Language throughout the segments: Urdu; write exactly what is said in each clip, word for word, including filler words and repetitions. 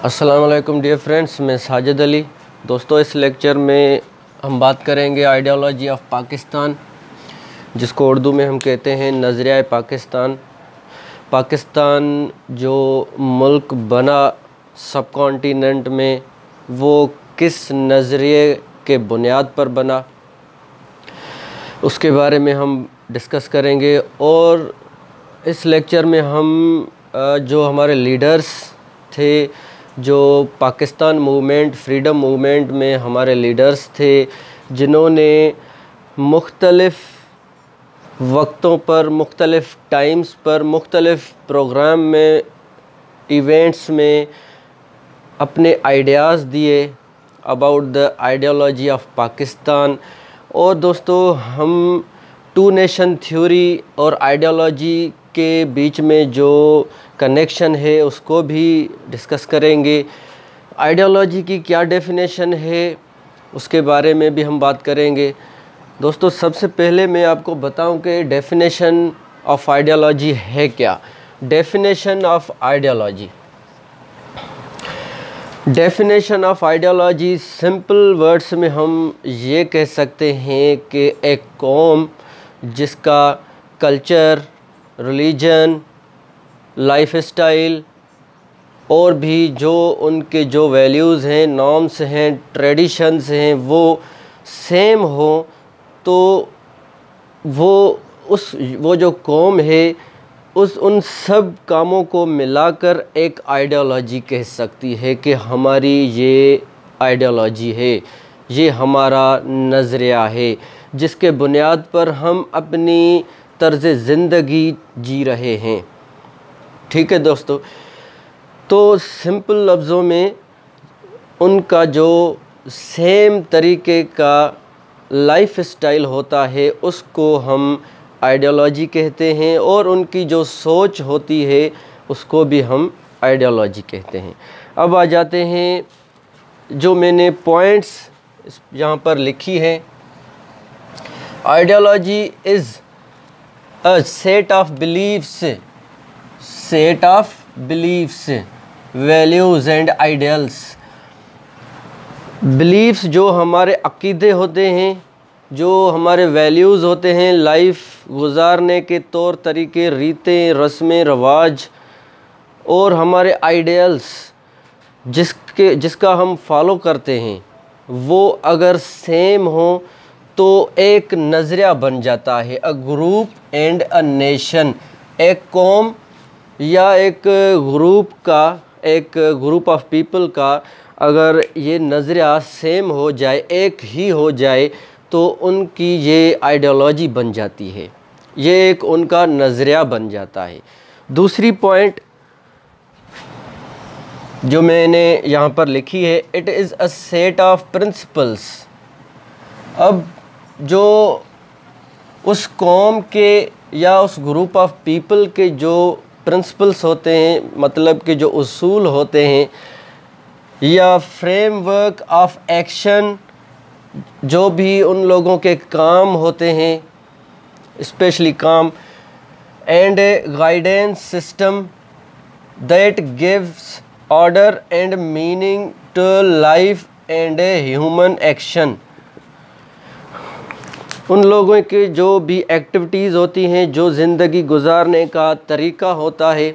अस्सलाम वालेकुम डियर फ्रेंड्स, मैं साजिद अली। दोस्तों, इस लेक्चर में हम बात करेंगे आइडियोलॉजी ऑफ पाकिस्तान, जिसको उर्दू में हम कहते हैं नज़रिया पाकिस्तान। पाकिस्तान जो मुल्क बना सब कॉन्टिनेंट में, वो किस नज़रिए के बुनियाद पर बना, उसके बारे में हम डिस्कस करेंगे। और इस लेक्चर में हम जो हमारे लीडर्स थे, जो पाकिस्तान मूवमेंट, फ्रीडम मूवमेंट में हमारे लीडर्स थे, जिन्होंने मुख्तलिफ़ वक्तों पर, मुख्तलिफ़ टाइम्स पर, मुख्तलिफ़ प्रोग्राम में, इवेंट्स में अपने आइडियाज़ दिए about the ideology of Pakistan. और दोस्तों, हम टू नेशन थ्योरी और आइडियोलॉजी के बीच में जो कनेक्शन है उसको भी डिस्कस करेंगे। आइडियोलॉजी की क्या डेफिनेशन है उसके बारे में भी हम बात करेंगे। दोस्तों, सबसे पहले मैं आपको बताऊं कि डेफिनेशन ऑफ आइडियोलॉजी है क्या। Definition of ideology definition of ideology simple words में हम ये कह सकते हैं कि एक कौम जिसका कल्चर, रिलीजन, लाइफ स्टाइल और भी जो उनके जो वैल्यूज़ हैं, नॉर्म्स हैं, ट्रेडिशंस हैं, वो सेम हो, तो वो उस वो जो कौम है उस उन सब कामों को मिलाकर एक आइडियोलॉजी कह सकती है कि हमारी ये आइडियोलॉजी है, ये हमारा नज़रिया है, जिसके बुनियाद पर हम अपनी तर्ज़ ज़िंदगी जी रहे हैं। ठीक है दोस्तों, तो सिंपल लफ्ज़ों में उनका जो सेम तरीके का लाइफ स्टाइल होता है उसको हम आइडियोलॉजी कहते हैं, और उनकी जो सोच होती है उसको भी हम आइडियोलॉजी कहते हैं। अब आ जाते हैं जो मैंने पॉइंट्स यहाँ पर लिखी है। Ideology is a set of beliefs set of beliefs values and ideals. Beliefs जो हमारे अक़ीदे होते हैं, जो हमारे वैल्यूज़ होते हैं, लाइफ गुजारने के तौर तरीके, रीतें, रस्में, रवाज, और हमारे आइडियल्स जिसके जिसका हम फॉलो करते हैं, वो अगर सेम हो तो एक नज़रिया बन जाता है। A group and a nation, एक कौम या एक ग्रुप का, एक ग्रुप ऑफ पीपल का अगर ये नज़रिया सेम हो जाए, एक ही हो जाए, तो उनकी ये आइडियोलॉजी बन जाती है, ये एक उनका नज़रिया बन जाता है। दूसरी पॉइंट जो मैंने यहाँ पर लिखी है, it is a set of principles. अब जो उस कौम के या उस ग्रुप ऑफ पीपल के जो प्रिंसिपल्स होते हैं, मतलब कि जो उसूल होते हैं, या फ्रेमवर्क ऑफ एक्शन, जो भी उन लोगों के काम होते हैं, स्पेशली काम, and a guidance system that gives order and meaning to life and a human action. उन लोगों के जो भी एक्टिविटीज़ होती हैं, जो ज़िंदगी गुजारने का तरीका होता है,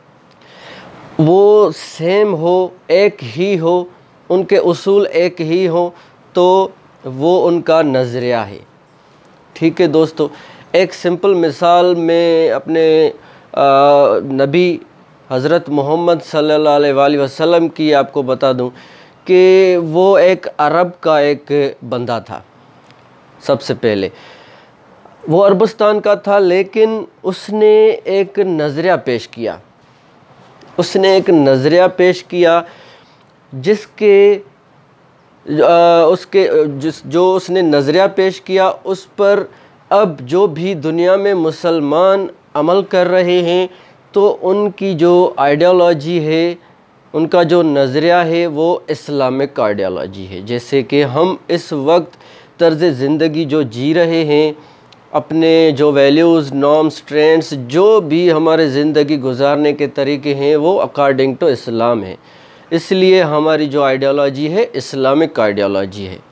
वो सेम हो, एक ही हो, उनके उसूल एक ही हो, तो वो उनका नज़रिया है। ठीक है दोस्तों, एक सिंपल मिसाल मैं अपने आ, नबी हज़रत मोहम्मद सल्लल्लाहु अलैहि वसल्लम की आपको बता दूं कि वो एक अरब का एक बंदा था। सबसे पहले वो अरबस्तान का था, लेकिन उसने एक नज़रिया पेश किया उसने एक नज़रिया पेश किया जिसके आ, उसके जिस जो उसने नज़रिया पेश किया उस पर अब जो भी दुनिया में मुसलमान अमल कर रहे हैं, तो उनकी जो आइडियोलॉजी है, उनका जो नज़रिया है, वो इस्लामिक आइडियोलॉजी है। जैसे कि हम इस वक्त तर्ज़ ज़िंदगी जो जी रहे हैं, अपने जो वैल्यूज़, नॉर्म्स, ट्रेंड्स, जो भी हमारे ज़िंदगी गुजारने के तरीके हैं, वो अकॉर्डिंग टू इस्लाम है। اس لیے ہماری جو آئیڈیالوجی ہے اسلامک آئیڈیالوجی ہے۔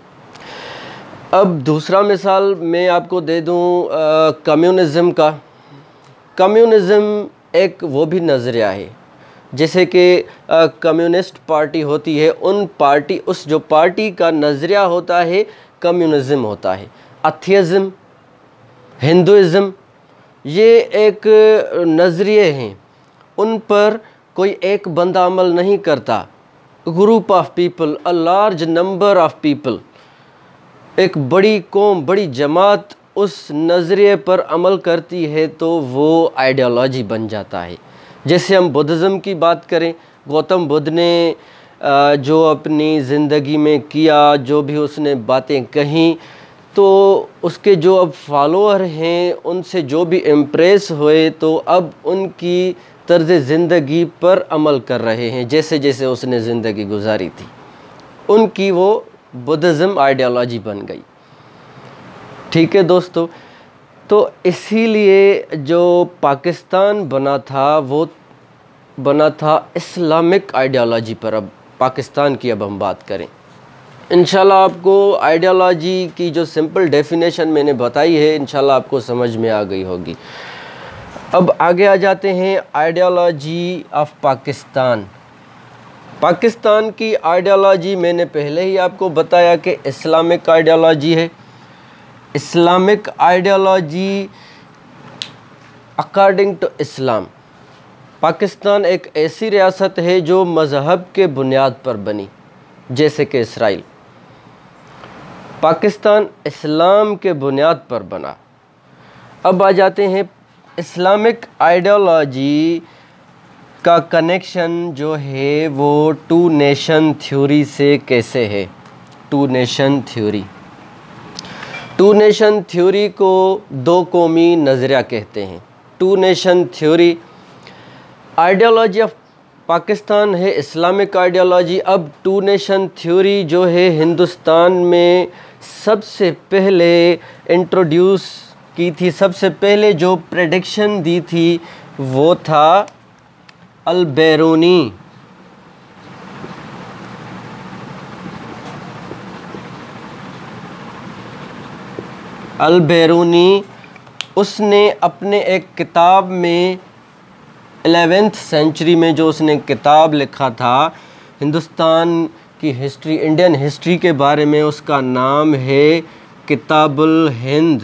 اب دوسرا مثال میں آپ کو دے دوں کمیونزم کا۔ کمیونزم ایک وہ بھی نظریہ ہے، جیسے کہ کمیونسٹ پارٹی ہوتی ہے، ان پارٹی اس جو پارٹی کا نظریہ ہوتا ہے کمیونزم ہوتا ہے۔ ایتھیزم، ہندوازم، یہ ایک نظریے ہیں، ان پر کوئی ایک بندہ عمل نہیں کرتا، group of people, a large number of people, ایک بڑی قوم، بڑی جماعت اس نظریے پر عمل کرتی ہے تو وہ آئیڈیالوجی بن جاتا ہے۔ جیسے ہم بدھزم کی بات کریں، گوتم بدھ نے جو اپنی زندگی میں کیا، جو بھی اس نے باتیں کہیں، تو اس کے جو اب فالوور ہیں ان سے جو بھی امپریس ہوئے تو اب ان کی طرز زندگی پر عمل کر رہے ہیں، جیسے جیسے اس نے زندگی گزاری تھی، ان کی وہ بدھزم آئیڈیالوجی بن گئی۔ ٹھیک ہے دوستو، تو اسی لیے جو پاکستان بنا تھا وہ بنا تھا اسلامک آئیڈیالوجی پر۔ اب پاکستان کی اب ہم بات کریں، انشاءاللہ آپ کو آئیڈیالوجی کی جو سمپل ڈیفینیشن میں نے بتائی ہے انشاءاللہ آپ کو سمجھ میں آ گئی ہوگی۔ اب آگے آ جاتے ہیں آئیڈیالوجی آف پاکستان۔ پاکستان کی آئیڈیالوجی میں نے پہلے ہی آپ کو بتایا کہ اسلامک آئیڈیالوجی ہے۔ Islamic ideology according to Islam, Pakistan ایک ایسی ریاست ہے جو مذہب کے بنیاد پر بنی، جیسے کہ اسرائیل۔ پاکستان اسلام کے بنیاد پر بنا۔ اب آ جاتے ہیں اسلامک آئیڈیالوجی کا کنیکشن جو ہے وہ ٹو نیشن تھیوری سے کیسے ہے۔ Two nation theory two nation theory کو دو قومی نظریہ کہتے ہیں۔ Two nation theory ideology of Pakistan ہے اسلامک آئیڈیالوجی۔ اب ٹو نیشن تھیوری جو ہے ہندوستان میں سب سے پہلے انٹروڈیوس کی تھی، سب سے پہلے جو پریڈکشن دی تھی وہ تھا البیرونی۔ البیرونی اس نے اپنے ایک کتاب میں الیونتھ سینچری میں جو اس نے کتاب لکھا تھا ہندوستان کی ہسٹری، انڈین ہسٹری کے بارے میں، اس کا نام ہے کتاب الہند۔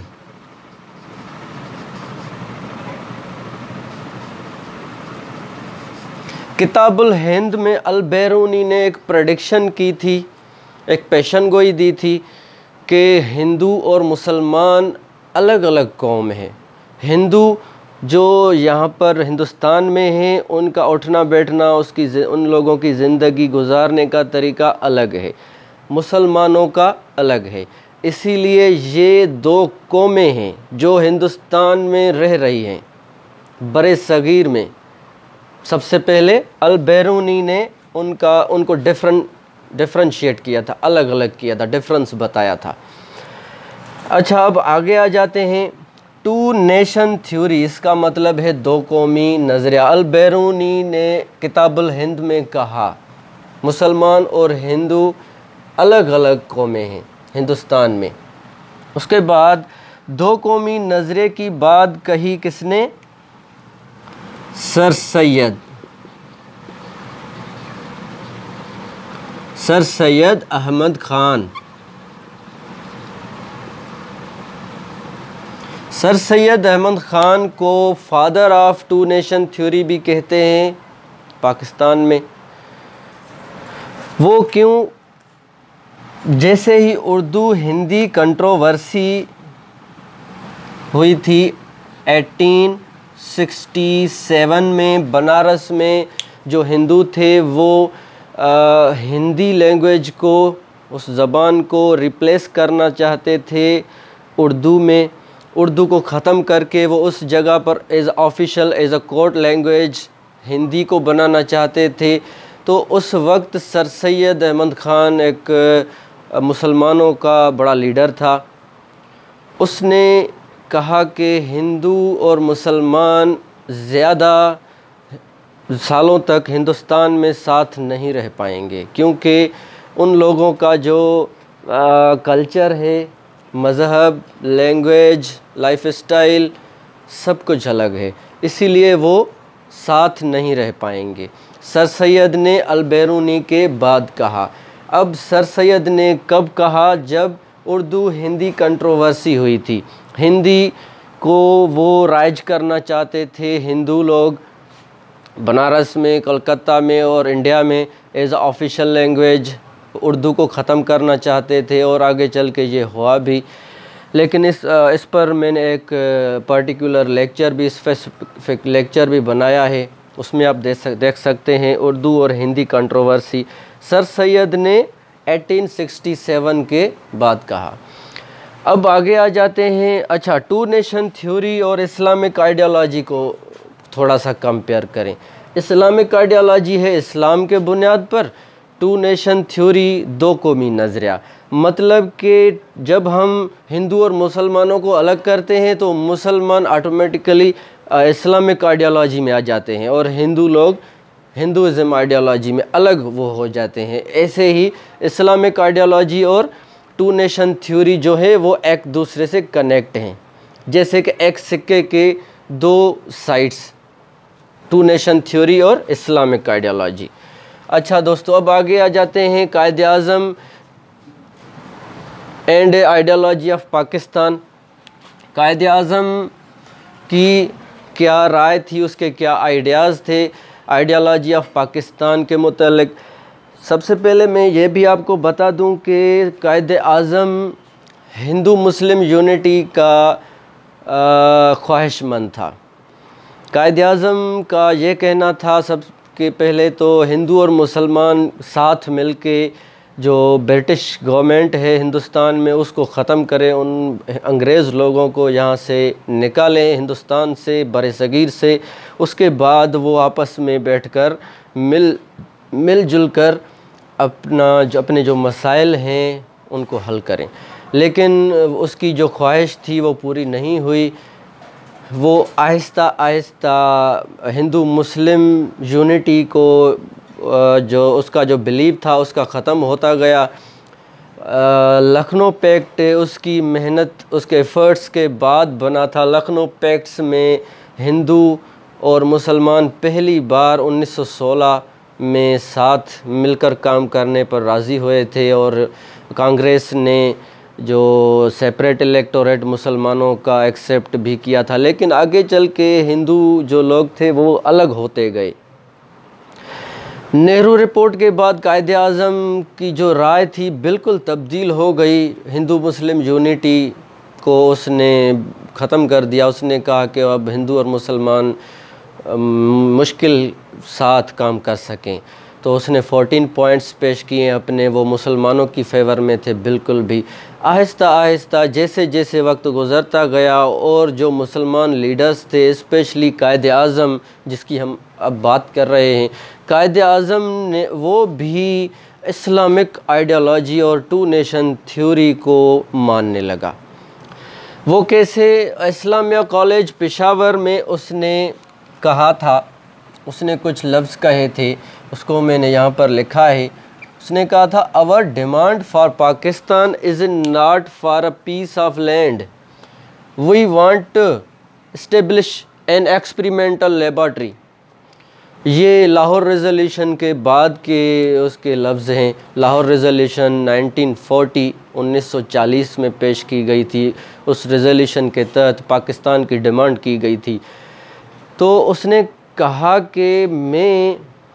کتاب الہند میں البیرونی نے ایک پریڈکشن کی تھی، ایک پیشن گوئی دی تھی کہ ہندو اور مسلمان الگ الگ قوم ہیں۔ ہندو جو یہاں پر ہندوستان میں ہیں ان کا اٹھنا بیٹھنا، اس کی ان لوگوں کی زندگی گزارنے کا طریقہ الگ ہے، مسلمانوں کا الگ ہے۔ اسی لیے یہ دو قومیں ہیں جو ہندوستان میں رہ رہی ہیں برِ صغیر میں۔ سب سے پہلے البیرونی نے ان کا ان کو ڈیفرنٹ ڈیفرنشیٹ کیا تھا، الگ الگ کیا تھا، ڈیفرنس بتایا تھا۔ اچھا اب آگے آ جاتے ہیں ٹو نیشن تھیوری، اس کا مطلب ہے دو قومی نظریہ۔ البیرونی نے کتاب الہند میں کہا مسلمان اور ہندو الگ الگ قومیں ہیں ہندوستان میں۔ اس کے بعد دو قومی نظریے کی بات کہی کس نے؟ سر سید سر سید احمد خان۔ سر سید احمد خان کو father of two nation theory بھی کہتے ہیں پاکستان میں۔ وہ کیوں؟ جیسے ہی اردو ہندی کنٹروورسی ہوئی تھی ایٹین سکسٹی سیون میں، بنارس میں جو ہندو تھے وہ ہندی لینگویج کو، اس زبان کو ریپلیس کرنا چاہتے تھے اردو میں، اردو کو ختم کر کے وہ اس جگہ پر as official as a court language Hindi کو بنانا چاہتے تھے۔ تو اس وقت سر سید احمد خان ایک مسلمانوں کا بڑا لیڈر تھا، اس نے کہا کہ ہندو اور مسلمان زیادہ سالوں تک ہندوستان میں ساتھ نہیں رہ پائیں گے، کیونکہ ان لوگوں کا جو کلچر ہے، مذہب، لینگویج، لائف اسٹائل سب کچھ الگ ہے، اسی لیے وہ ساتھ نہیں رہ پائیں گے۔ سر سید نے البیرونی کے بعد کہا۔ اب سر سید نے کب کہا؟ جب اردو ہندی کنٹروورسی ہوئی تھی، ہندی کو وہ رائج کرنا چاہتے تھے، ہندو لوگ بنارس میں، کلکتہ میں اور انڈیا میں as a official language Urdu کو ختم کرنا چاہتے تھے، اور آگے چل کے یہ ہوا بھی۔ لیکن اس اس پر میں نے ایک پرٹیکولر لیکچر بھی، اسپیسیفک لیکچر بھی بنایا ہے، اس میں آپ دیکھ سکتے ہیں، اردو اور ہندی کنٹروورسی سر سید نے ایٹین سکسٹی سیون کے بعد کہا۔ اب آگے آ جاتے ہیں، اچھا ٹو نیشن تھیوری اور اسلامک آئیڈیالوجی کو تھوڑا سا کمپیئر کریں۔ اسلامک آئیڈیالوجی ہے اسلام کے بنیاد پر، ٹو نیشن تھیوری دو قومی نظریہ، مطلب کہ جب ہم ہندو اور مسلمانوں کو الگ کرتے ہیں تو مسلمان آٹومیٹیکلی اسلامک آئیڈیالوجی میں آ جاتے ہیں، اور ہندو لوگ ہندوازم آئیڈیالوجی میں الگ وہ ہو جاتے ہیں۔ ایسے ہی اسلامک آئیڈیالوجی اور ٹو نیشن تھیوری جو ہے وہ ایک دوسرے سے کنیکٹ ہیں، جیسے کہ ایک سکے کے دو سائڈس، ٹو نیشن تھیوری اور اسلامک آئیڈیالوجی۔ اچھا دوستو، اب آگے آ جاتے ہیں Quaid Azam and ideology of Pakistan. Quaid Azam کی کیا رائے تھی، اس کے کیا آئیڈیاز تھے آئیڈیالوجی آف پاکستان کے متعلق؟ سب سے پہلے میں یہ بھی آپ کو بتا دوں کہ قائد اعظم ہندو مسلم یونٹی کا خواہش مند تھا۔ قائد اعظم کا یہ کہنا تھا سب کے پہلے تو ہندو اور مسلمان ساتھ مل کے جو برٹش گورنمنٹ ہے ہندوستان میں اس کو ختم کریں، ان انگریز لوگوں کو یہاں سے نکالیں ہندوستان سے، بر صغیر سے، اس کے بعد وہ آپس میں بیٹھ کر مل مل جل کر اپنا جو اپنے جو مسائل ہیں ان کو حل کریں۔ لیکن اس کی جو خواہش تھی وہ پوری نہیں ہوئی، وہ آہستہ آہستہ ہندو مسلم یونٹی کو جو اس کا جو بلیو تھا اس کا ختم ہوتا گیا۔ لکھنؤ پیکٹ اس کی محنت، اس کے ایفرٹس کے بعد بنا تھا۔ لکھنؤ پیکٹس میں ہندو اور مسلمان پہلی بار انیس سو سولہ میں ساتھ مل کر کام کرنے پر راضی ہوئے تھے، اور کانگریس نے جو سیپریٹ الیکٹوریٹ مسلمانوں کا ایکسیپٹ بھی کیا تھا، لیکن آگے چل کے ہندو جو لوگ تھے وہ الگ ہوتے گئے۔ نہرو رپورٹ کے بعد قائد اعظم کی جو رائے تھی بالکل تبدیل ہو گئی، ہندو مسلم یونٹی کو اس نے ختم کر دیا۔ اس نے کہا کہ اب ہندو اور مسلمان مشکل ساتھ کام کر سکیں، تو اس نے فورٹین پوائنٹس پیش کیے اپنے، وہ مسلمانوں کی فیور میں تھے بالکل بھی۔ آہستہ آہستہ جیسے جیسے وقت گزرتا گیا اور جو مسلمان لیڈرز تھے، اسپیشلی قائد اعظم جس کی ہم اب بات کر رہے ہیں، قائد اعظم نے وہ بھی اسلامک آئیڈیالوجی اور ٹو نیشن تھیوری کو ماننے لگا۔ وہ کیسے؟ اسلامیہ کالج پشاور میں اس نے کہا تھا، اس نے کچھ لفظ کہے تھے، اس کو میں نے یہاں پر لکھا ہے۔ اس نے کہا تھا our demand for Pakistan is not for a piece of land. We want to establish an experimental laboratory. یہ لاہور ریزولیوشن کے بعد کے اس کے لفظ ہیں۔ لاہور ریزولیوشن نائنٹین فورٹی انیس سو چالیس میں پیش کی گئی تھی، اس ریزولیوشن کے تحت پاکستان کی ڈیمانڈ کی گئی تھی۔ تو اس نے کہا کہ میں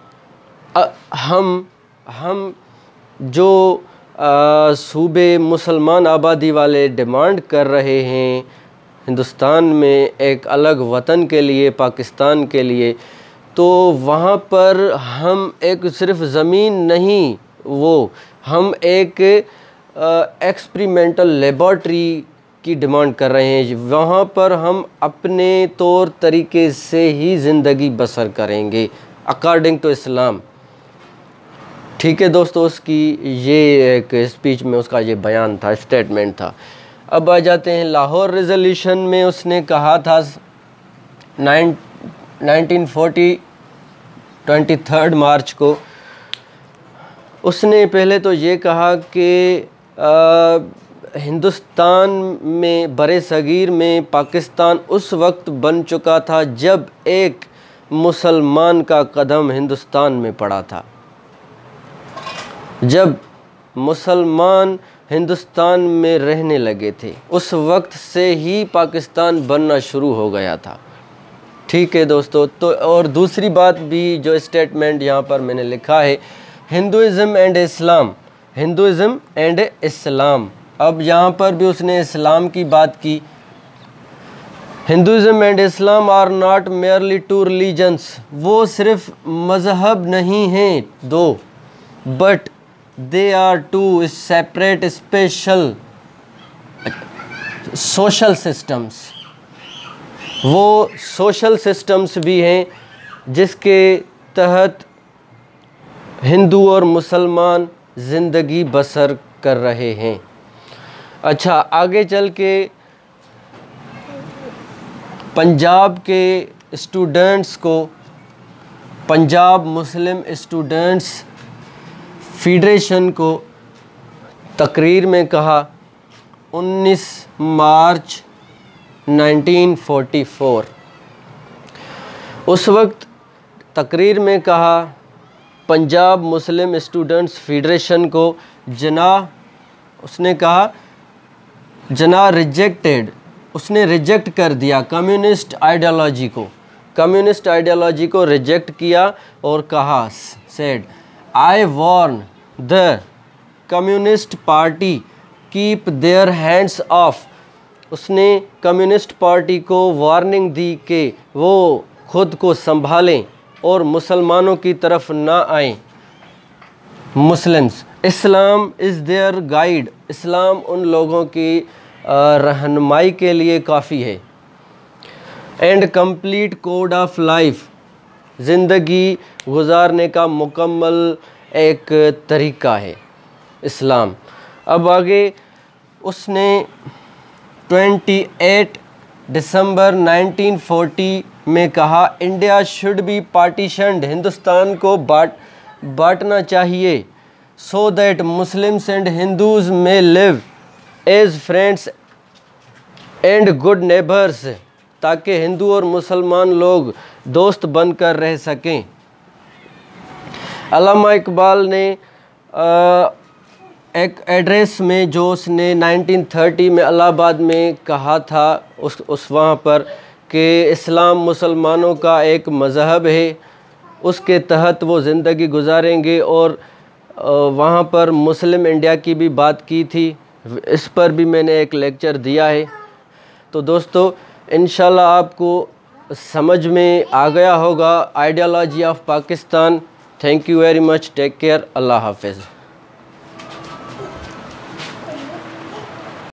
ہم ہم جو صوبے مسلمان آبادی والے ڈیمانڈ کر رہے ہیں ہندوستان میں ایک الگ وطن کے لیے، پاکستان کے لیے، تو وہاں پر ہم ایک صرف زمین نہیں، وہ ہم ایک ایکسپریمنٹل لیبارٹری کی ڈیمانڈ کر رہے ہیں۔ وہاں پر ہم اپنے طور طریقے سے ہی زندگی بسر کریں گے اکارڈنگ ٹو اسلام۔ ٹھیک ہے دوستو، اس کی یہ ایک اسپیچ میں اس کا یہ بیان تھا، اسٹیٹمنٹ تھا۔ اب آ جاتے ہیں لاہور ریزولیوشن میں اس نے کہا تھا nineteen forty twenty third March کو اس نے پہلے تو یہ کہا کہ ہندوستان میں برِ صغیر میں پاکستان اس وقت بن چکا تھا جب ایک مسلمان کا قدم ہندوستان میں پڑا تھا، جب مسلمان ہندوستان میں رہنے لگے تھے اس وقت سے ہی پاکستان بننا شروع ہو گیا تھا۔ ٹھیک ہے دوستو، تو اور دوسری بات بھی جو اسٹیٹمنٹ یہاں پر میں نے لکھا ہے، Hinduism and Islam, Hinduism and Islam, اب یہاں پر بھی اس نے اسلام کی بات کی۔ Hinduism and Islam are not merely two religions, وہ صرف مذہب نہیں ہیں دو، but they are two separate special social systems, وہ سوشل سسٹمس بھی ہیں جس کے تحت ہندو اور مسلمان زندگی بسر کر رہے ہیں۔ اچھا، آگے چل کے پنجاب کے اسٹوڈنٹس کو پنجاب مسلم اسٹوڈنٹس فیڈریشن کو تقریر میں کہا انیس مارچ نائنٹین فورٹی فور، اس وقت تقریر میں کہا پنجاب مسلم اسٹوڈنٹس فیڈریشن کو، جناح اس نے کہا جناح ریجیکٹڈ، اس نے ریجیکٹ کر دیا کمیونسٹ آئیڈیالوجی کو، کمیونسٹ آئیڈیالوجی کو ریجیکٹ کیا اور کہا said I warn the communist party keep their hands off, اس نے کمیونسٹ پارٹی کو وارننگ دی کہ وہ خود کو سنبھالیں اور مسلمانوں کی طرف نہ آئیں۔ Muslims, Islam is their guide, اسلام ان لوگوں کی رہنمائی کے لیے کافی ہے۔ And complete code of life, زندگی گزارنے کا مکمل ایک طریقہ ہے اسلام۔ اب آگے اس نے twenty eight December nineteen forty میں کہا India should be partitioned, Hindustan کو بانٹ بانٹنا چاہیے، so that Muslims and Hindus may live as friends and good neighbours, تاکہ ہندو اور مسلمان لوگ دوست بن کر رہ سکیں۔ علامہ اقبال نے ایک ایڈریس میں جو اس نے نائنٹین تھرٹی میں الہ آباد میں کہا تھا اس اس وہاں پر کہ اسلام مسلمانوں کا ایک مذہب ہے، اس کے تحت وہ زندگی گزاریں گے، اور وہاں پر مسلم انڈیا کی بھی بات کی تھی، اس پر بھی میں نے ایک لیکچر دیا ہے۔ تو دوستو انشاءاللہ آپ کو سمجھ میں آ گیا ہوگا ideology of Pakistan. Thank you very much, take care, اللہ حافظ۔